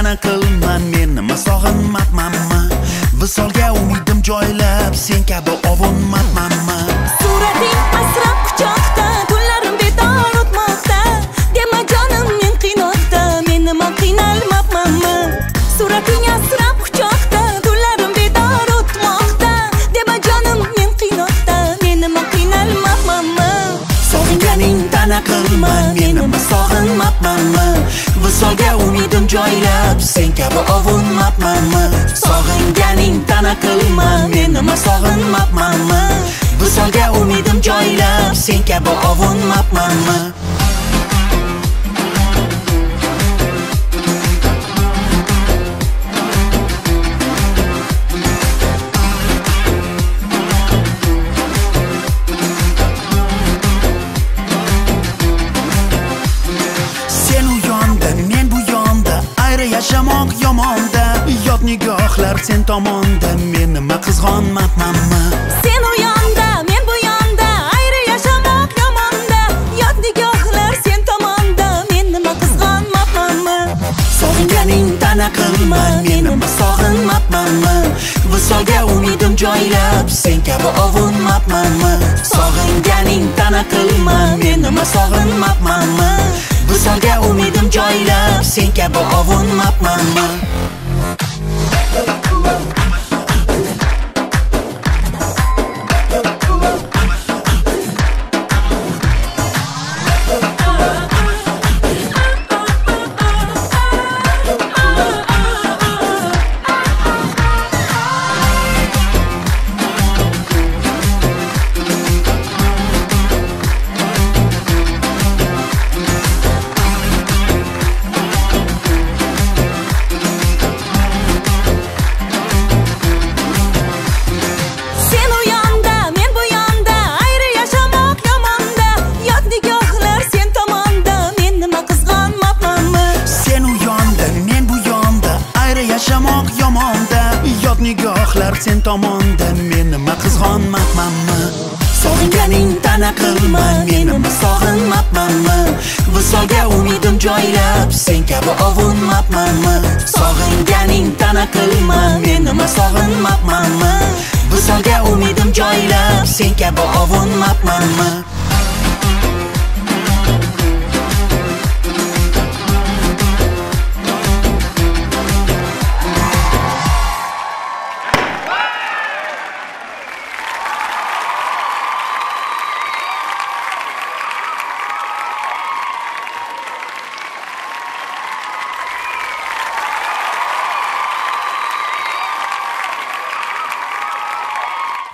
ta'na qilma, men nima sog'inmabmanmi? Visolga umidim joylab, sen kabi ovunmabmanmi? Surating asrab quchoqda, tunlarim bedor o'tmoqda. Dema jonim men qiynoqda, men nima qiynalmabmanmi? Surating asrab quchoqda, tunlarim bedor o'tmoqda. Dema jonim men qiynoqda, men nima qiynalmabmanmi? Sog'inganing ta'na qilma, men nima sog'inmabmanmi? Visolga umidim joylab, sen kabi ovunmabmanmi? Sog'inganing ta'na qilma, men nima sog'inmabmanmi? Visolga umidim joylab, sen kabi ovunmabmanmi? Yashamoq yomonda, yot nigohlar sen tomonda, men nima qizg'onmabmanmi? Sen u yonda, men bu yonda, ayri yashamoq yomonda, yot nigohlar sen tomonda, men nima qizg'onmabmanmi? Sog'inganing ta'na qilma, men nima sog'inmabmanmi? Visolga umidim joylab, sen kabi ovunmabmanmi? Sog'inganing ta'na qilma, men nima sog'inmabmanmi? Visolga umidim joylab, sen kabi ovunmabmanmi? Yashamoq yomonda, yot nigohlar sen tomonda, men nima qizg'onmabmanmi? Sog'inganing ta'na qilma, men nima sog'inmabmanmi? Visolga umidim joylab, sen kabi ovunmabmanmi? Sog'inganing ta'na qilma, men nima sog'inmabmanmi? Visolga umidim joylab, sen kabi ovunmabmanmi?